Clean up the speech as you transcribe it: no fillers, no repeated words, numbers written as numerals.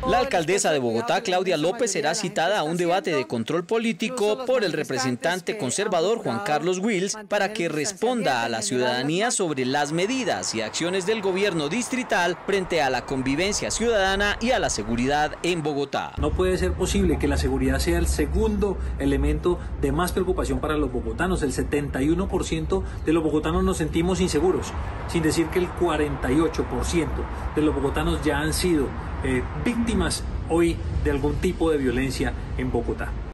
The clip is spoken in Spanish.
La alcaldesa de Bogotá, Claudia López, será citada a un debate de control político por el representante conservador Juan Carlos Wills para que responda a la ciudadanía sobre las medidas y acciones del gobierno distrital frente a la convivencia ciudadana y a la seguridad en Bogotá. No puede ser posible que la seguridad sea el segundo elemento de más preocupación para los bogotanos. El 71% de los bogotanos nos sentimos inseguros, sin decir que el 48% de los bogotanos ya han sido víctimas hoy de algún tipo de violencia en Bogotá.